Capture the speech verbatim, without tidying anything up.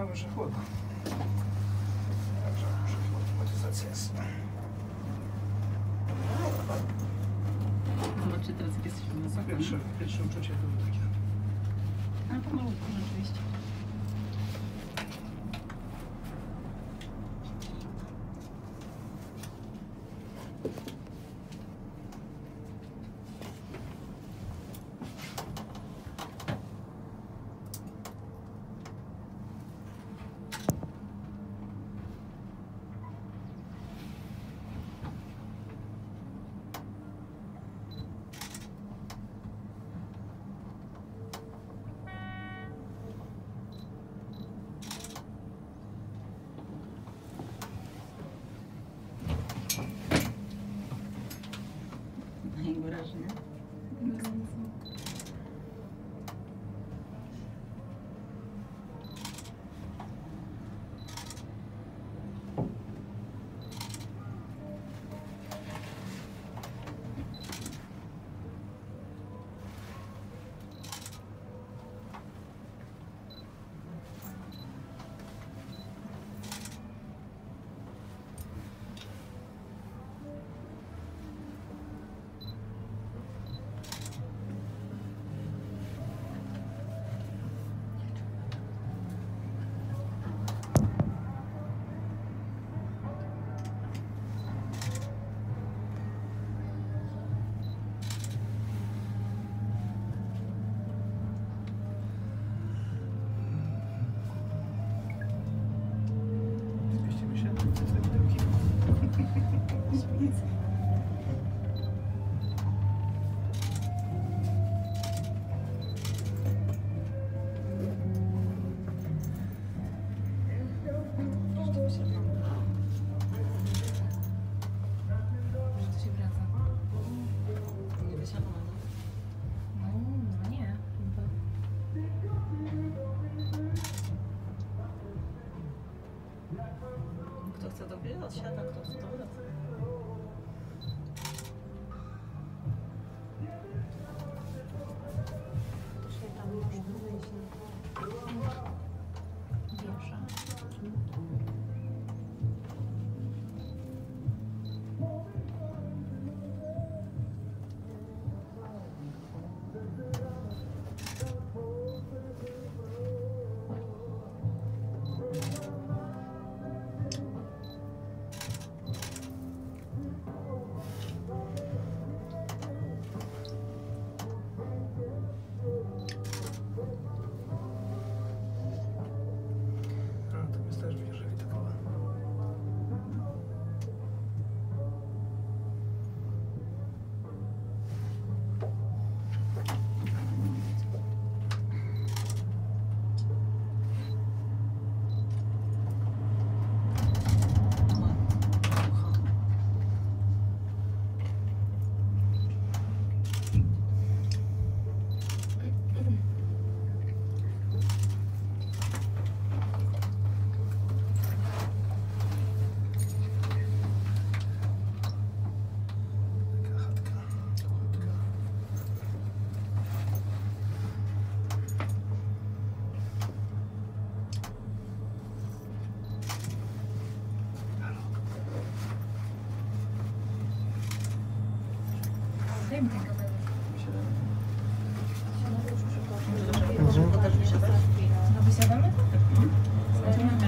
prawie, że chłodno. Także może klimatyzacja jest. Zobaczcie teraz, jak jesteśmy na zakonie. Pierwsze, pierwsze uczucie były takie. A pomalutku rzeczywiście. Najwyraźniej. Zmieścimy się? Co te widełki? Może to się wraca. Nie wysiadło, no. No, nie. Kto chce to wie, odsiada, kto chce to wraca. To się tam można wyjść na Wiersza. A, to jest też wierzeli takowa. Taka chatka, kochatka. Halo. Dajmy ten kabelek. się na to już przepraszam. To też wysiadać? No wysiadamy? Mhm.